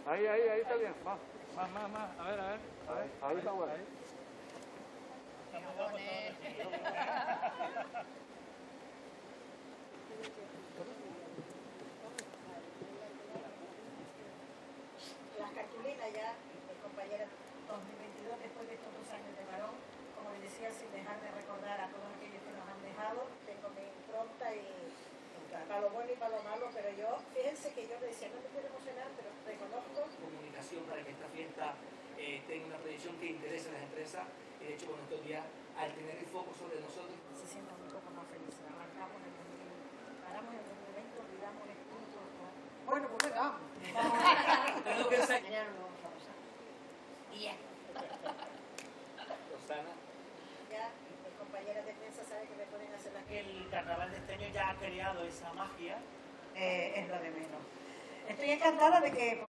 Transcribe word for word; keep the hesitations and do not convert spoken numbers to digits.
Ahí, ahí, ahí está bien. Más, más, más, más. A ver, a ver. A ver. Ahí está bueno. Ahí. Las cartulinas ya, mi compañera, dos mil veintidós, después de estos dos años de varón, como les decía, sin dejar de recordar a todos aquellos que nos han dejado, tengo mi impronta y para lo bueno y para lo malo, pero yo, fíjense que yo le decía, no me quiero emocionar, pero reconozco... Comunicación para que esta fiesta eh, tenga una proyección que interese a las empresas, y de hecho, bueno, estos días, al tener el foco sobre nosotros, se sientan un poco más felices. Arrancamos en el dos mil veinte, paramos en el dos mil veinte, olvidamos el punto. Bueno, pues venga. es lo que es aquí. Mañana lo vamos a pasar. Y ya. Rosana. Ya, mis compañeras de prensa saben que me pueden hacer las... El carnaval de este año ya ha creado esa magia. Eh, es lo de menos. Estoy encantada de que...